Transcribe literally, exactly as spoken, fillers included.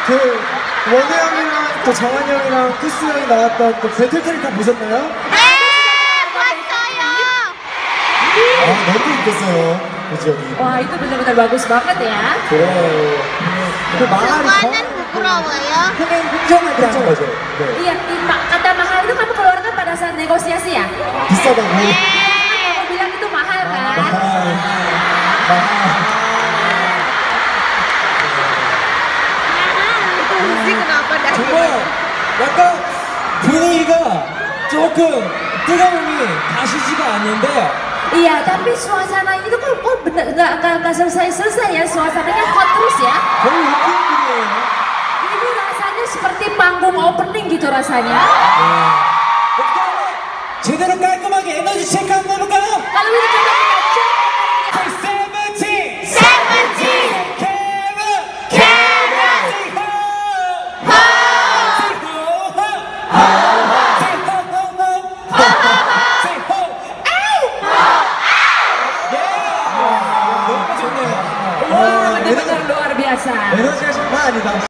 그 원우 형이랑 또 정한이 형이랑 쿠스 형이 나왔던 또 배틀 트랙 보셨나요? 네, 봤어요. 아 너무 이뻤어요. 그죠? Wah itu benar-benar bagus banget ya. 그래. 그 마할이 그거는 부끄러워요. 흥행 흥정하더라고요. 맞아요. 네. Iya, di, ma- kata mahal itu kamu keluarkan pada saat negosiasi ya? 비싸다고. Iya, kamu bilang itu mahal kan? mahal. mahal. Uzi kenapa dah? 정말 약간 분위기가 조금 뜨거움이 가시지가 않는데 Iya, tapi suasana itu kok, kok bener nggak nggak nggak selesai-selesai ya, suasananya hot terus ya. 거의 오프닝이에요. Ini rasanya seperti panggung opening gitu rasanya. 어떻게 하면 제대로 깔끔하게 에너지 체크 한번 해볼까요? Kalau ini coba kita cek energinya. 세븐틴! 세븐틴! 케빈! 케빈! 호! Wah, benar-benar luar biasa. 에너지가 장난 아니다.